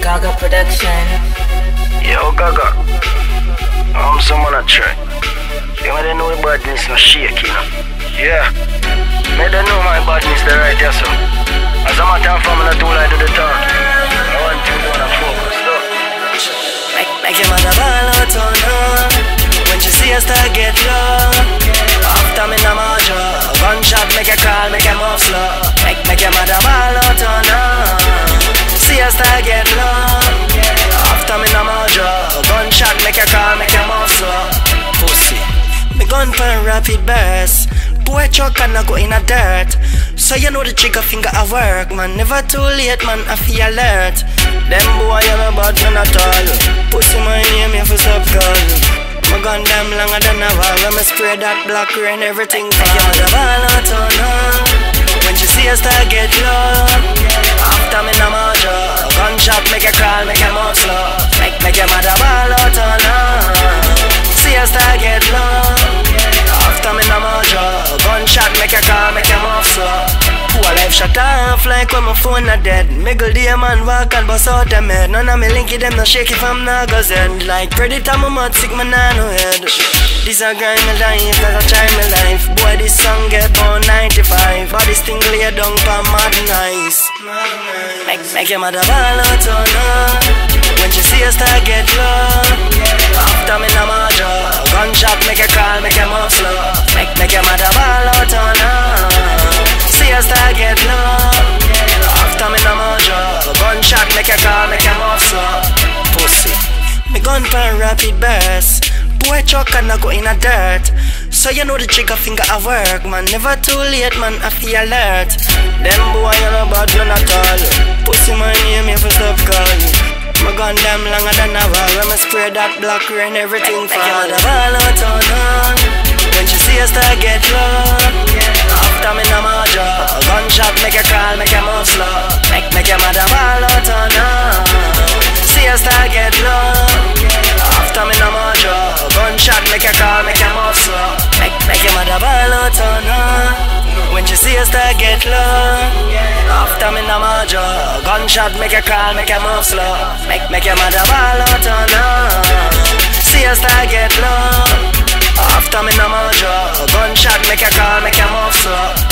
Gaga Production. Yo, Gaga. I'm someone I try. You might know my badness no shake, you know. Yeah. Me don't know my badness the right here, so. As a matter of fact, I'm not too like to the talk. I want to go and focus, though. Make your mother ball out on her when she see us start get low. After me na majo, gunshot make a call, make a move slow. Make your mother ball out on her. See us start get low. After me na majo, gunshot make a call, make a move slow. Pussy, me gun pan rapid burst. Boy truck and I go in a dirt. So you know the trigger finger at work, man. Never too late, man, I feel alert. Them boy you no bad man at all. Pussy my name you for sub call. My gun them longer than a wall. When me spray that black rain, everything fall. Make your mother ball out on her when she see us start get low. After me na majo, gunshot make a crawl, make a move slow. Make your mother ball out on her. See us start get low. After me na majo, gunshot make a call, make a move slow. Who a life shut off like when my phone a dead. Miggle the man walk and bust out them head. None of me linky them no shake if I'm not go zed. Like predator my mud sick man I no head. This a grind my life, that a try my life. Boy this song get on 95. Body sting lay down for mad nice. Make your mother ball out on her when she see us start get low. After me na majo, gunshot make a call, make a move slow. Make your mother ball out on her. See us start get low. After me na majo, gunshot make a call, make a move slow. Pussy, me gun pan rapid burst. Boy truck and I go in a dirt. So you know the trigger finger at work, man. Never too late, man, I feel alert. Them boy you no bad man at all. Pussy my name you for stop call. My gun them longer than a wall. When me spray that black rain, everything fall. Make your mother ball out on her when she see us start get low. After me na majo, gunshot make a call, make a move slow. Make your mother ball out on her. See us start get low. After me na majo, gunshot make a call, make a move slow. Make your mother ball out on her when she see us start get low. After me na majo, gunshot make a call, make a move slow. Make your mother ball out on her. See us start get low. After me na majo, gunshot make a call, make a move slow.